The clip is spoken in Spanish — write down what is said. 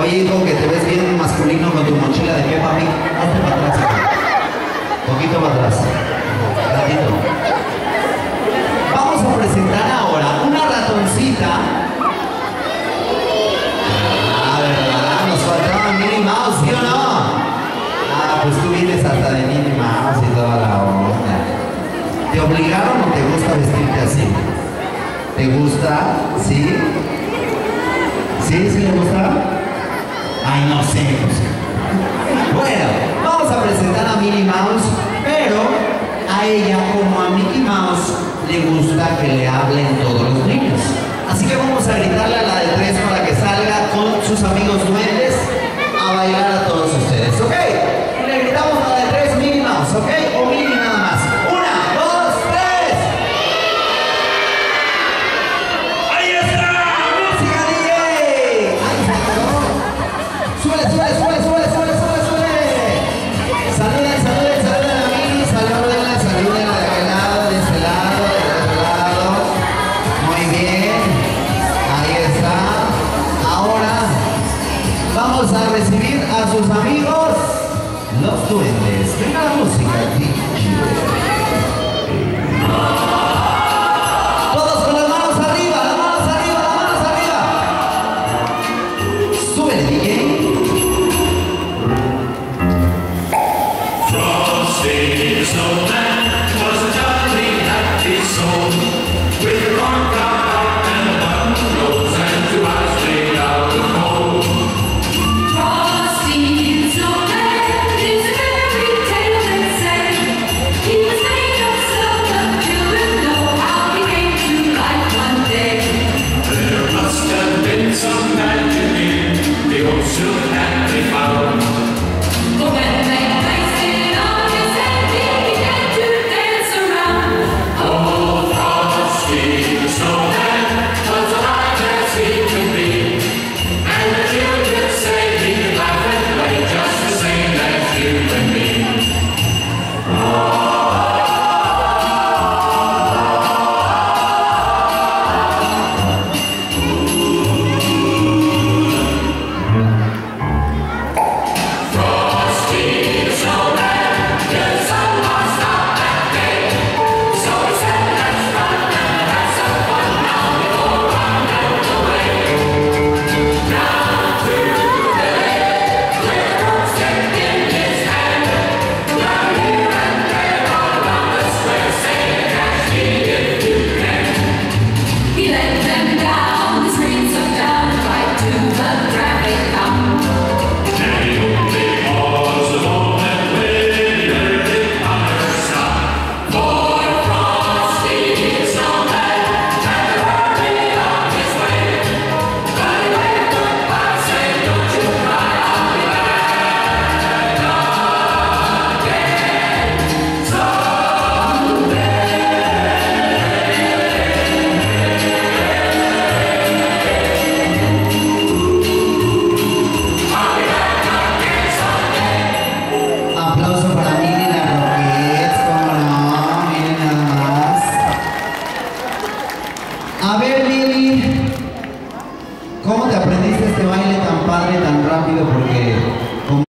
Oye, hijo, que te ves bien masculino con tu mochila de Peppa Pig. Hazte para atrás, hijo. Poquito para atrás. Ratito. Vamos a presentar ahora una ratoncita. Ah, ¿verdad? Nos faltaba Minnie Mouse, ¿sí o no? Ah, pues tú vienes hasta de Minnie Mouse y toda la onda. ¿Te obligaron o te gusta vestirte así? ¿Te gusta? ¿Sí? ¿Sí? ¿Sí le gusta? Ay, no sé, no sé. Bueno, vamos a presentar a Minnie Mouse, pero a ella, como a Mickey Mouse, le gusta que le hablen todos los niños. Así que vamos a gritarle a la de 3 para que salga con sus amigos duendes a bailar a todos ustedes, ¿ok? Y le gritamos a la de 3, Minnie Mouse, ¿ok? O Minnie nada más. 1, 2, 3. ¡Ahí está! ¡Música, DJ! ¡Ahí se acabó! ¡Súbele, súbele, súbele, súbele, súbele, súbele, súbele! Saluden, saluden, saluden a Minnie, salúdenla, salúdenla de aquel lado, de este lado, de este lado. Muy bien. Ahí está. Ahora vamos a recibir a sus amigos, los duendes. Venga la música, DJ.